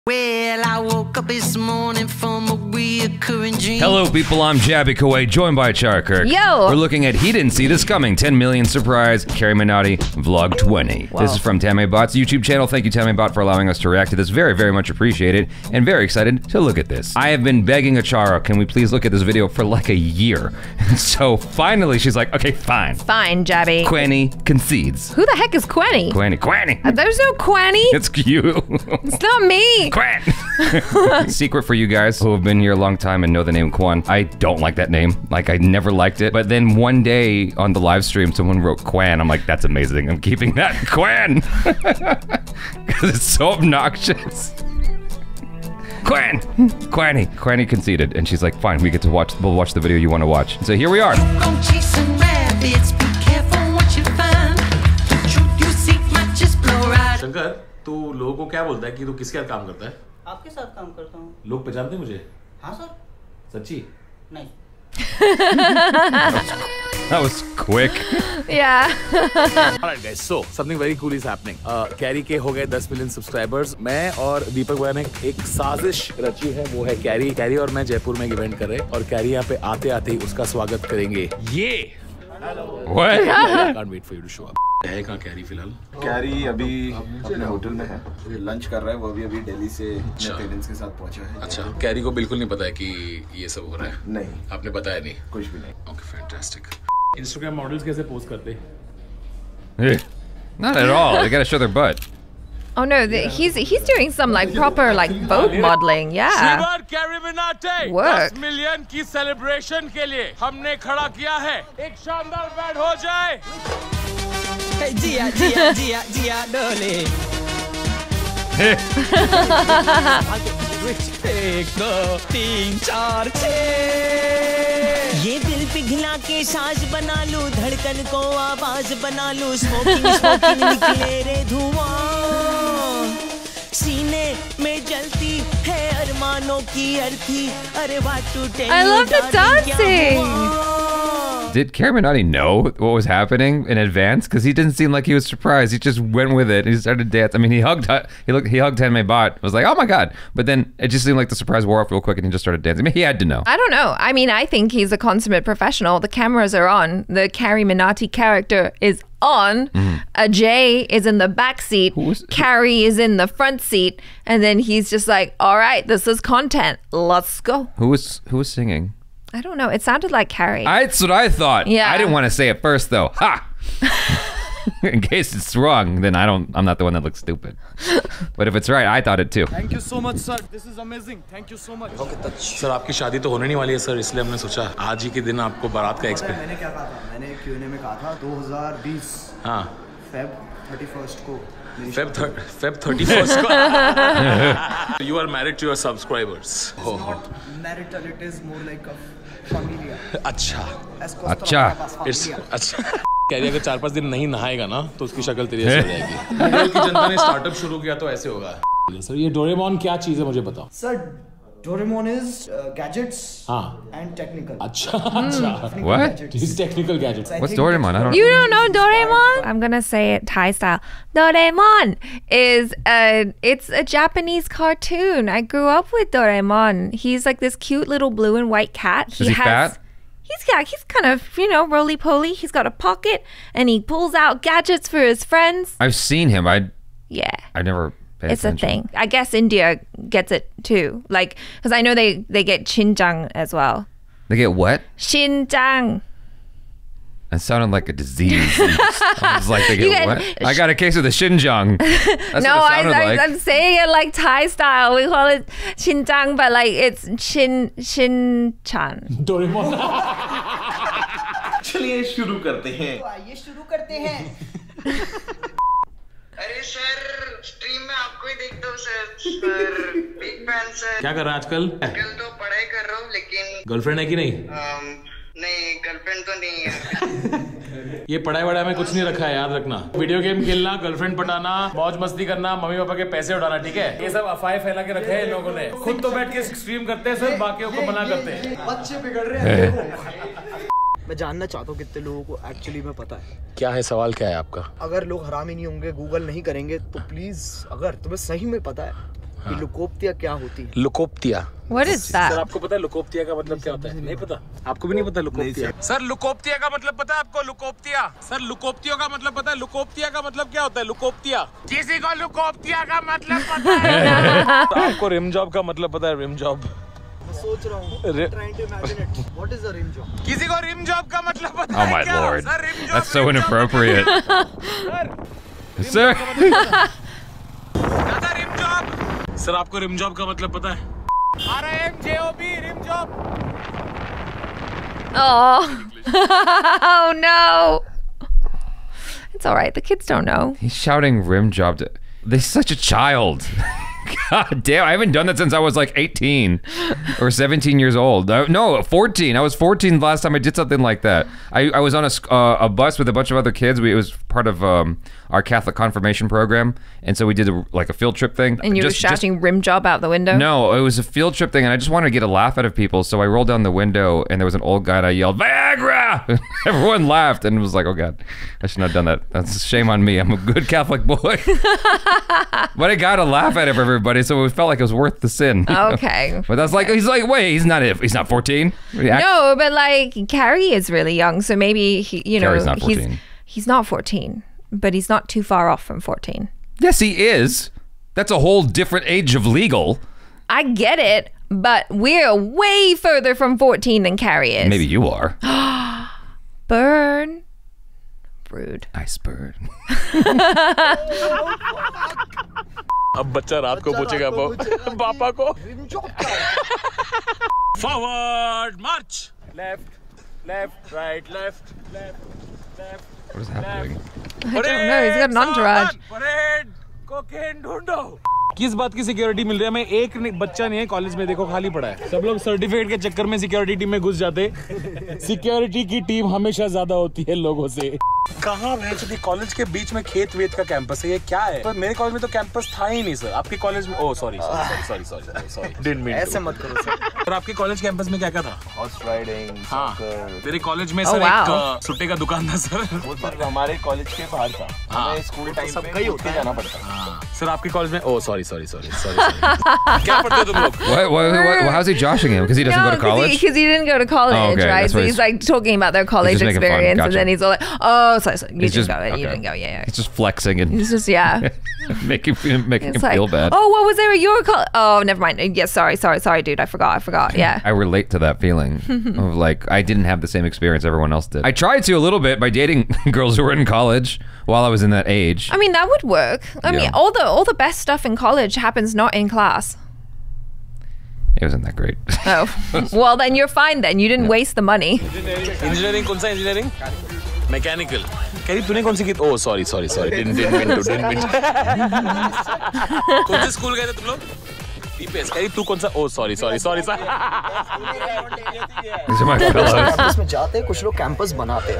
Well, I woke up this morning from a reoccurring dream. Hello, people. I'm Jabby Kuwait, joined by Charkirk. Yo! We're looking at He Didn't See This Coming, 10 million surprise, Carrie Minotti, Vlog 20. Wow. This is from Tamebot's YouTube channel. Thank you, Tamebot, for allowing us to react to this. Very, very much appreciated, and very excited to look at this. I have been begging Achara, can we please look at this video for like a year? So finally, she's like, okay, fine. Fine, Jabby. Quanny concedes. Who the heck is Quanny? Quanny. There's no Quanny. It's you. It's not me. Quan. Secret for you guys who have been here a long time and know the name Quan. I don't like that name. Like, I never liked it. But then one day on the live stream, someone wrote Quan. I'm like, that's amazing. I'm keeping that Quan. Because it's so obnoxious. Quanny conceded. And she's like, fine, we'll watch the video you want to watch. So here we are. Go chasing rabbits, be careful what you find. The truth you seek might just blow right. Shankar, तू लोगों को क्या बोलता है कि तू किसके साथ काम करता है? आपके साथ काम करता हूँ। लोग पहचानते हैं मुझे? हाँ सर। सच्ची? नहीं। That was quick. Yeah. Alright guys, so something very cool is happening. Carry के हो गए 10 मिलियन सब्सक्राइबर्स। मैं और दीपक भैया ने एक साजिश रची है, वो है कैरी और मैं जयपुर में एक इवेंट कर रहे हैं और कैरी यहाँ पे आते आते ही उसका स्वागत करेंगे। ये What? Can't wait for you to show up. है कहाँ कैरी फिलहाल? कैरी अभी अपने होटल में है, लंच कर रहा है। वो अभी दिल्ली से अपने पेरेंट्स के साथ पहुंचा है। अच्छा, कैरी को बिल्कुल नहीं पता है कि ये सब हो रहा है? नहीं, आपने बताया नहीं? कुछ भी नहीं। Okay, fantastic. इंस्टाग्राम मॉडल्स कैसे पोस्ट करते? Not at all. They gotta show their butt. Oh no, he's doing some like proper like Vogue modeling. Yeah. Carry Minati Work. 10 million की सेलिब्रेशन के लिए हमने खड़ा किया है। एक शानदार बैड हो जाए। जिया जिया जिया जिया डोले। एक दो तीन चार छः। ये दिल पिघला के साज बना लूं, धड़कन को आवाज बना लूं, स्मोकिंग स्मोकिंग निकले रे धुआं, सीने में जलती है अरमानों की अर्थी। अरे what to I love the dancing. Did Carrie Minotti know what was happening in advance? Because he didn't seem like he was surprised. He just went with it. He started to dance. I mean, he hugged Tanmay. Was like, oh my god! But then it just seemed like the surprise wore off real quick, and he just started dancing. I mean, he had to know. I don't know. I mean, I think he's a consummate professional. The cameras are on. The Carrie Minotti character is on. Ajay is in the back seat. Carrie is in the front seat. And then he's just like, all right, this is content. Let's go. Who was singing? I don't know. It sounded like Carrie. That's what I thought. Yeah. I didn't want to say it first though. Ha! In case it's wrong, then I'm not the one that looks stupid. But if it's right, I thought it too. Thank you so much, sir. This is amazing. Thank you so much. Sir आपकी शादी तो होने नहीं वाली है sir, इसलिए हमने सोचा आज ही के दिन आपको बारात का एक्सपीरियंस। मैंने क्या कहा था? मैंने Q&A में कहा था 2020 हाँ Feb 31st को। Feb 31st को। You are married to your subscribers. Not marital, it is more like a familia. अच्छा अच्छा। कैरी अगर 4-5 दिन नहीं नहाएगा ना तो उसकी शक्ल तेरी ऐसी हो जाएगी। मुंबई की जनता ने स्टार्टअप शुरू किया तो ऐसे होगा। सर ये डोरेमोन क्या चीज है मुझे बताओ। Sir, Doraemon is gadgets and technical. अच्छा। What? He's technical gadgets. What's Doraemon? I don't You don't know Doraemon? I'm gonna say it Thai style. Doraemon is it's a Japanese cartoon. I grew up with Doraemon. He's like this cute little blue and white cat. Is he fat? He's kind of, roly poly. He's got a pocket and he pulls out gadgets for his friends. I've seen him. I never paid It's attention. a thing. I guess India gets it too. Like, because I know they get Shinjang as well. They get what? Shinjang. That sounded like a disease. I was like, they get what? I got a case of the Xinjiang. That's No, what it sounded like. I'm saying it like Thai style. We call it Xinjiang, but like it's Shin-chan. Doraemon. चलिए शुरू करते हैं। आइए शुरू करते हैं। अरे sir stream में आपको ही देखता हूँ सर बिग फैन सर। क्या कर रहा है आजकल? आजकल तो पढ़ाई कर रहा हूँ लेकिन गर्लफ्रेंड है कि नहीं? नहीं गर्लफ्रेंड तो नहीं है। ये पढ़ाई वढ़ाई में कुछ नहीं रखा है, याद रखना। वीडियो गेम खेलना, गर्लफ्रेंड पटाना, मौज मस्ती करना, मम्मी पापा के पैसे उड़ाना, ठीक है? ये सब अफवाहें फैला के रखे हैं लोगों ने। खुद तो बैठ के स्ट्रीम करते हैं सर, बाकियों को मना करते हैं। बच्चे बिगड़ रहे हैं। मैं जानना चाहता हूँ कितने लोगों को एक्चुअली में पता है। क्या है सवाल, क्या है आपका? अगर लोग हरामी नहीं होंगे, गूगल नहीं करेंगे तो प्लीज, अगर तुम्हें सही में पता है कि लुकोप्तिया क्या होती है? लुकोप्तिया। What is sir that? आपको पता है लुकोप्तिया का मतलब क्या होता है? नहीं पता? आपको भी नहीं पता लुकोप्तिया? सर लुकोप्तिया का मतलब पता है आपको? लुकोप्तिया। सर लुकोप्तिया का मतलब पता है? लुकोप्तिया का मतलब क्या होता है? लुकोप्तिया। किसी को लुकोप्तिया का मतलब पता है? आपको रिम जॉब का मतलब पता है? Rim job. सोच रहा हूँ। Trying to imagine it. What is a rim job? किसी को रिम जॉब का मतलब पता Oh है my क्या? lord. Sir, rim job, That's so rim job. inappropriate. Sir. दादा रिम जॉब। सर आपको रिम जॉब का मतलब पता है? RIMJOB rim job. Oh. Oh no. It's all right. The kids don't know. He's shouting rim job to. They're such a child. God damn, I haven't done that since I was like 18 or 17 years old. No, 14. I was 14 last time I did something like that. I was on a bus with a bunch of other kids. It was part of our Catholic confirmation program. And so we did a field trip thing. And you were shouting rim job out the window? No, it was a field trip thing and I just wanted to get a laugh out of people. So I rolled down the window and there was an old guy and I yelled, Viagra! Everyone laughed and was like, oh God, I shouldn't have done that. That's a shame on me. I'm a good Catholic boy. But I got a laugh out of everybody, so it felt like it was worth the sin. Okay. But that's like, he's like, wait, he's not 14? No, but like Carrie is really young, so maybe he, Carrie's not 14. He's not 14, but he's not too far off from 14. Yes, he is. That's a whole different age of legal. I get it, but we're way further from 14 than Carrie is. Maybe you are. Burn. Rude. Ice burn. अब बच्चा रात को पूछेगा पापा को। Forward march. Left, left, right, left, left, left. What is happening? I don't know. He's got an entourage. Parade, cocaine ढूंढो। किस बात की सिक्योरिटी मिल रही है? मैं एक बच्चा नहीं है कॉलेज में, देखो खाली पड़ा है। सब लोग सर्टिफिकेट के चक्कर में सिक्योरिटी टीम में घुस जाते। सिक्योरिटी की टीम हमेशा ज्यादा होती है लोगों से। कहाँ है? कॉलेज के बीच में खेत वेत का कैंपस है, ये क्या है? तो मेरे कॉलेज में तो कैंपस था ही नहीं सर। आपके कॉलेज में सॉरी डिडंट मीन ऐसे मत करो सर। और आपके कॉलेज कैंपस में क्या क्या था? Horse riding, soccer. मेरे कॉलेज में सर एक सुट्टे का दुकान था सर। वो सर हमारे कॉलेज के बाहर था। हमें स्कूल टाइम सबका पे ही होता है। जाना पड़ता। सर आपके कॉलेज में सॉरी क्या पढ़ते हो तुम लोग? How's he joshing him? Because he doesn't go to college? Because he didn't go to college, Oh, okay. right? That's So what he's like talking about their college just making fun. experience, Gotcha. and then he's all like, "Oh, sorry, you He's didn't just- go, you okay. didn't go, yeah." He's just flexing and He's just making him It's feel like, bad. oh, what was there at your college? Oh, never mind. Yes, sorry, dude. I forgot. Yeah. I relate to that feeling of like I didn't have the same experience everyone else did. I tried to a little bit by dating girls who were in college while I was in that age. I mean, that would work. I mean, Yeah. all the best stuff in college happens not in class. It wasn't that great. Oh, well, then you're fine. Then you didn't waste the monny. Engineering कौन सा engineering? Mechanical. करीब तूने कौन सी की? Sorry didn't mean to. कौन से school गए थे तुम लोग? टीपीएस। करीब तू कौन सा? Sorry These are my fellows. Campus में जाते हैं, कुछ लोग कैंपस बनाते हैं।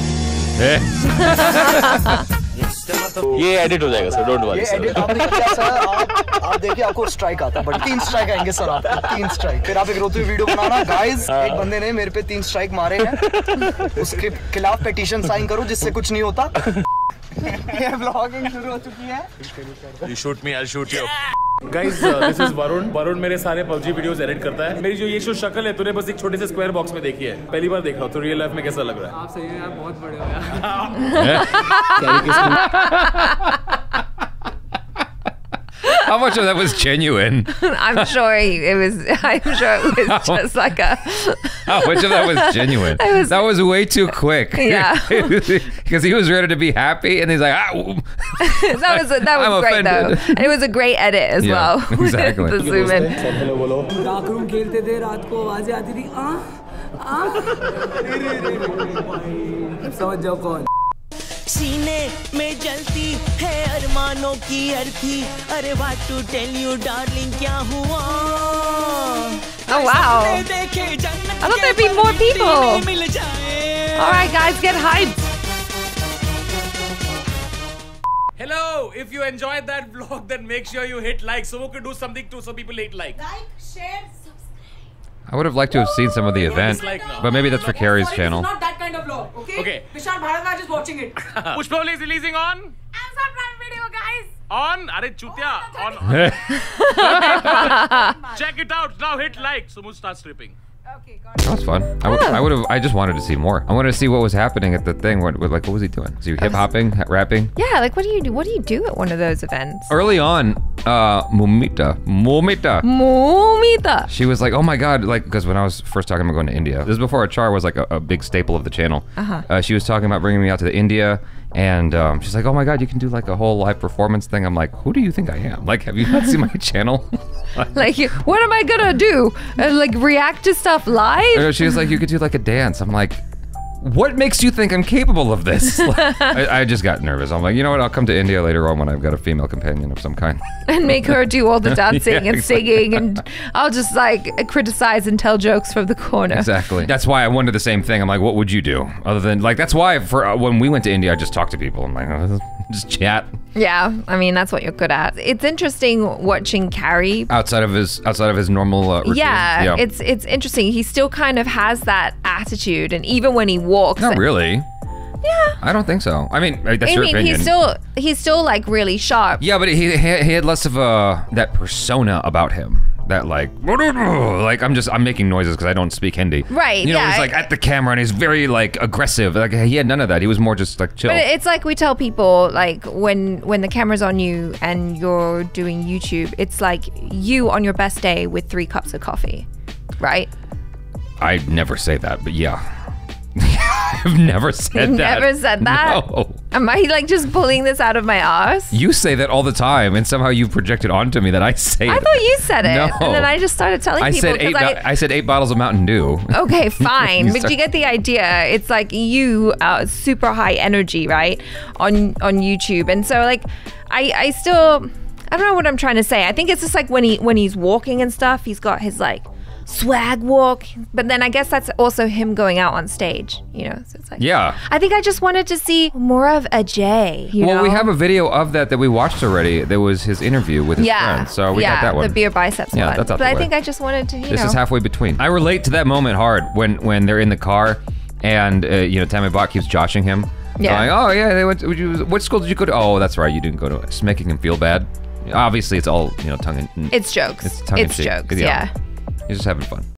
ये एडिट हो जाएगा सर, डोंट वरी ये एडिट आपने किया सर। आप देखिए आपको स्ट्राइक आता है, बट 3 स्ट्राइक आएंगे सर आपको, 3 स्ट्राइक। फिर आप एक रोते हुए वीडियो बनाना, गाइस एक बंदे ने मेरे पे 3 स्ट्राइक मारे हैं, उसके खिलाफ पिटीशन साइन करो जिससे कुछ नहीं होता। ये व्लॉगिंग शुरू हो चुकी है। You shoot me, I'll shoot you. Guys, this is Varun. Varun मेरे सारे PUBG वीडियोस एडिट करता है। मेरी जो ये जो शक्ल है तूने बस एक छोटे से स्क्वायर बॉक्स में देखी है, पहली बार देख रहा हूँ। तो रियल लाइफ में कैसा लग रहा है? आप सही हैं यार, बहुत बड़े हो यार। How much of that was genuine? I'm sure it was just like a. How much of that was genuine? That was way too quick. Yeah. Because he was ready to be happy, and he's like, that was I'm great though. offended. And it was a great edit as Yeah, well. exactly. The zoom in. Hello बोलो। Dark room खेलते थे, रात को आवाजें आती थी। अब समझ जाओ कौन। सीने में जलती है अरमानों की अर्थी। अरे what to tell you darling, क्या हुआ? Oh wow! I thought there'd be more people. All right, guys, get hyped. Hello, if you enjoyed that vlog, then make sure you hit like so we can do something too, so people hit like. Like, share, subscribe. I would have liked to have seen some of the event, dislike now. but maybe that's for Carrie's Sorry, channel. This is not that kind of vlog, okay? Okay. Vishal Bharadwaj is watching it. Pushpavali is releasing on Amazon Prime Video, guys. On, अरे चूतिया, on. Check it out. Now hit like. Sumut starts stripping. That was fun. I just wanted to see more. I wanted to see what was happening at the thing. What was he doing? Was he hip hopping, rapping? Yeah, like what do you do? What do you do at one of those events? Early on, Mumita. Mumita. She was like, oh my God, like, because when I was first talking about going to India, this is before Achar was like a big staple of the channel. She was talking about bringing me out to India, and she's like, oh my God, you can do like a whole live performance thing. I'm like, who do you think I am? Like, have you not seen my channel? Like, what am I gonna do? Like, react to stuff live? She was like, you could do like a dance. I'm like, what makes you think I'm capable of this? I just got nervous. I'm like, you know what? I'll come to India later on when I've got a female companion of some kind. And make her do all the dancing and singing, and I'll just like criticize and tell jokes from the corner. Exactly. That's why I wondered the same thing. I'm like, what would you do? Other than, like, that's why for when we went to India, I just talked to people. I'm like, oh, just chat. Yeah, I mean, that's what you're good at. It's interesting watching Carrie. Outside of his normal routine. Yeah, it's interesting. He still kind of has that attitude, and even when he walks. Not really. Yeah. I don't think so. I mean, that's your opinion. He's still like really sharp. Yeah, but he had less of that persona about him. That like I'm making noises because I don't speak Hindi. Right. You know, he's like at the camera and he's very like aggressive. Like he had none of that. He was more just like chill. But it's like we tell people, like when the camera's on you and you're doing YouTube, it's like you on your best day with 3 cups of coffee, right? I never say that, but yeah. I've never said that. Never said that? No. Am I like just pulling this out of my ass? You say that all the time, and somehow you've projected onto me that I say it. I thought you said it. No. And then I just started telling people. I said 8 bottles of Mountain Dew. Okay, fine. But you get the idea. It's like you are super high energy, right? On YouTube. And so like I still, I don't know what I'm trying to say. I think it's just like when he's walking and stuff, he's got his like swag walk, but then I guess that's also him going out on stage, you know, so it's like, yeah, I think I just wanted to see more of Ajay, you know? We have a video of that we watched already. There was his interview with his friend, so we got that one. The beer biceps one. That's out but the I way. think I just wanted to, you know. This is halfway between. I relate to that moment hard when they're in the car and you know, Tammy Bot keeps joshing him. Yeah. Like, oh yeah, they went. What school did you go to? Oh, that's right, you didn't go to. It's making him feel bad. Obviously, it's all, you know, tongue in. It's jokes. It's tongue in cheek. Jokes. Yeah. He's just having fun.